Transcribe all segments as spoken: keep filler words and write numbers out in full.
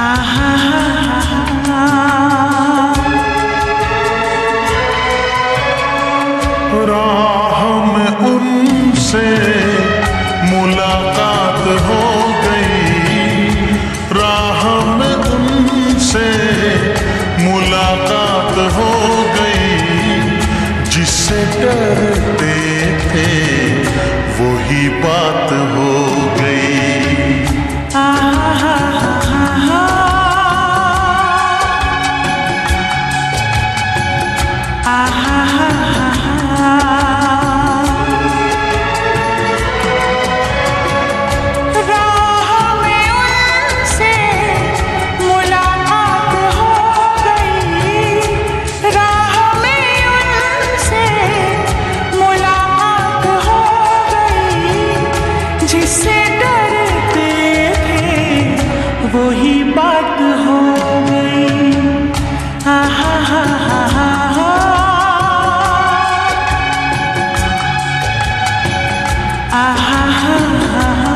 राह में उनसे मुलाकात हो गई, राह में उनसे मुलाकात हो गई। जिससे डरते थे वही बात हो गई। जिससे डरते थे वही बात हो गई। आहा हा हा हा हा आहा हा हा हा।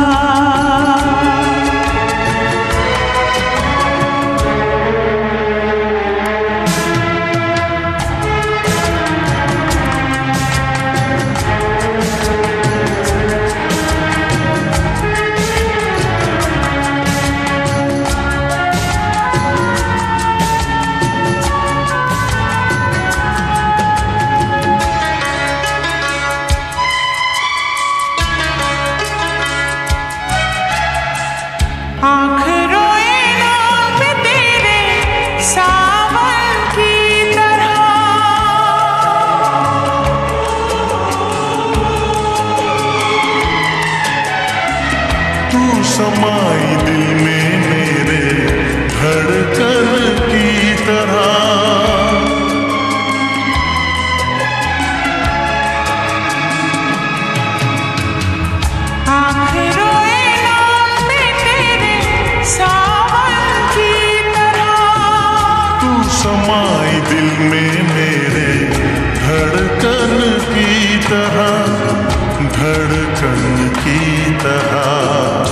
आँख रोए नाम तेरे सावन की तरह, तू समाई दिल में मेरे धड़कन की तरह। आँख रोए नाम तेरे सावन की तरह, तू समाई दिल में मेरे धड़कन की तरह, धड़कन की तरह।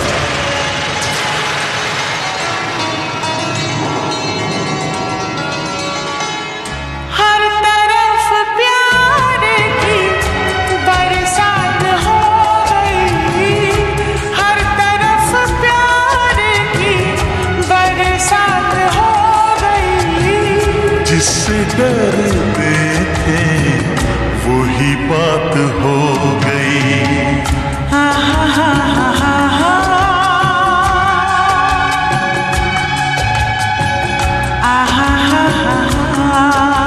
हर तरफ प्यार की बरसात हो गई, हर तरफ प्यार की बरसात हो गई। जिससे डरते थे वही बात हो गई। आहा हा हा हा हा आहा हा हा हा।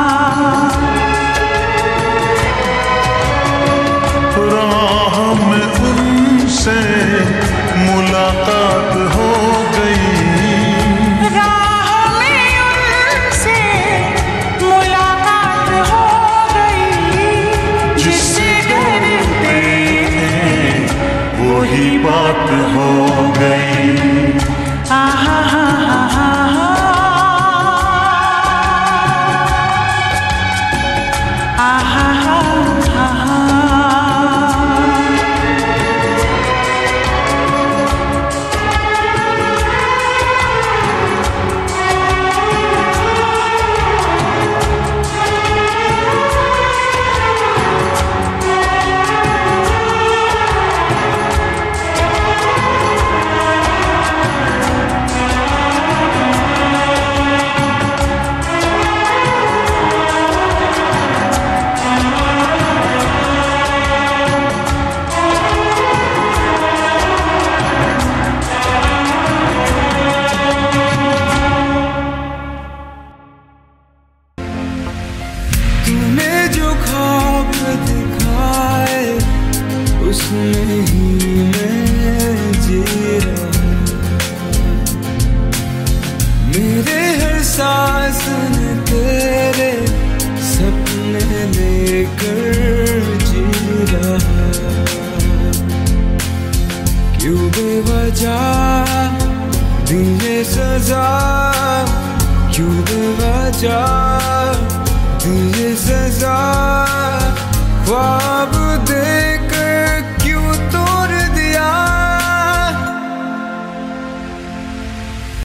राह में उनसे मुलाकात हो गई, राह में उनसे मुलाकात हो गई। जिससे डरते थे वही बात हो गई। आहा हा हा हा हा आहा हा हा हा। तूने जो ख्वाब दिखाए उसमें ही मैं जी रहा, मेरे हर सांस में तेरे सपने लेकर जी रहा। क्यों बेवजह दी ये सजा, क्यों बेवजह